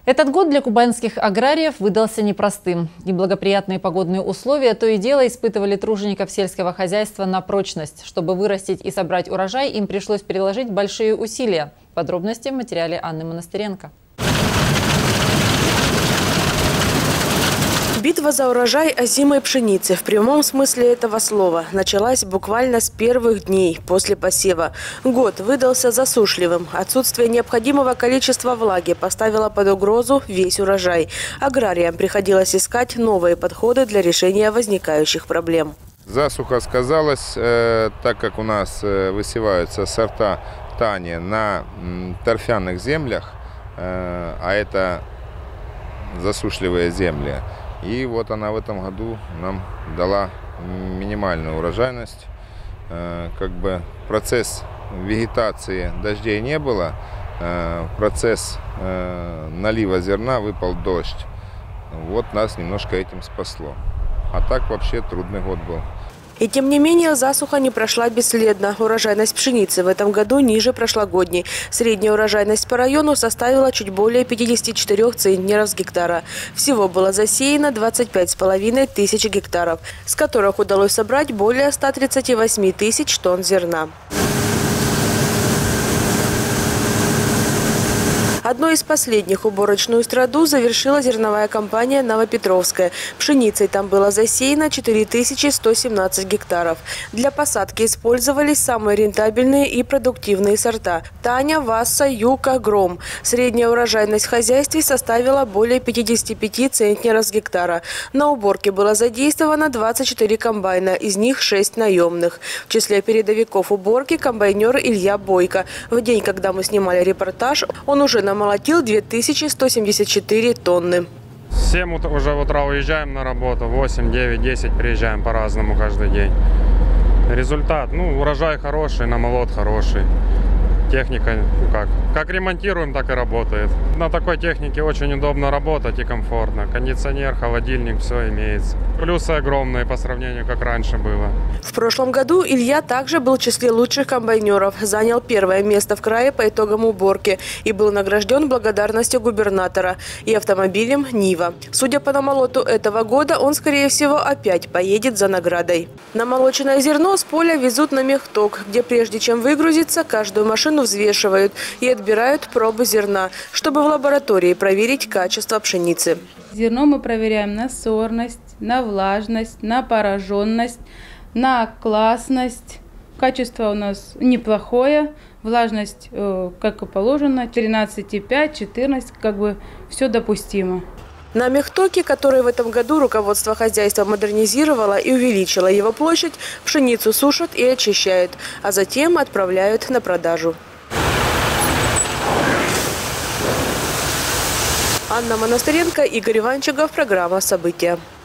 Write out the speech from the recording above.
Этот год для кубанских аграриев выдался непростым. Неблагоприятные погодные условия то и дело испытывали тружеников сельского хозяйства на прочность. Чтобы вырастить и собрать урожай, им пришлось приложить большие усилия. Подробности в материале Анны Монастыренко. Битва за урожай озимой пшеницы в прямом смысле этого слова началась буквально с первых дней после посева. Год выдался засушливым. Отсутствие необходимого количества влаги поставило под угрозу весь урожай. Аграриям приходилось искать новые подходы для решения возникающих проблем. Засуха сказалась, так как у нас высеваются сорта тани на торфяных землях, а это засушливые земли. И вот она в этом году нам дала минимальную урожайность. Процесс вегетации дождей не было, процесс налива зерна выпал дождь. Вот нас немножко этим спасло. А так вообще трудный год был. И тем не менее засуха не прошла бесследно. Урожайность пшеницы в этом году ниже прошлогодней. Средняя урожайность по району составила чуть более 54 центнеров с гектара. Всего было засеяно 25,5 тысяч гектаров, с которых удалось собрать более 138 тысяч тонн зерна. Одной из последних уборочную страду завершила зерновая компания «Новопетровская». Пшеницей там было засеяно 4117 гектаров. Для посадки использовались самые рентабельные и продуктивные сорта – Таня, Васса, Юка, Гром. Средняя урожайность в хозяйстве составила более 55 центнеров с гектара. На уборке было задействовано 24 комбайна, из них 6 наемных. В числе передовиков уборки комбайнер Илья Бойко. В день, когда мы снимали репортаж, он уже намолотил 2174 тонны. В 7 уже утра уезжаем на работу, 8, 9, 10 приезжаем по-разному каждый день. Результат, урожай хороший, намолот хороший. Техника, как ремонтируем, так и работает. На такой технике очень удобно работать и комфортно. Кондиционер, холодильник, все имеется. Плюсы огромные по сравнению, как раньше было. В прошлом году Илья также был в числе лучших комбайнеров. Занял первое место в крае по итогам уборки и был награжден благодарностью губернатора и автомобилем «Нива». Судя по намолоту этого года, он, скорее всего, опять поедет за наградой. Намолоченное зерно с поля везут на мехток, где прежде чем выгрузиться, каждую машину взвешивают и отбирают пробы зерна, чтобы в лаборатории проверить качество пшеницы. Зерно мы проверяем на сорность, на влажность, на пораженность, на классность. Качество у нас неплохое, влажность, как и положено, 13,5, 14, все допустимо. На мехтоке, который в этом году руководство хозяйства модернизировало и увеличило его площадь, пшеницу сушат и очищают, а затем отправляют на продажу. Анна Монастыренко, Игорь Иванчиков, программа «События».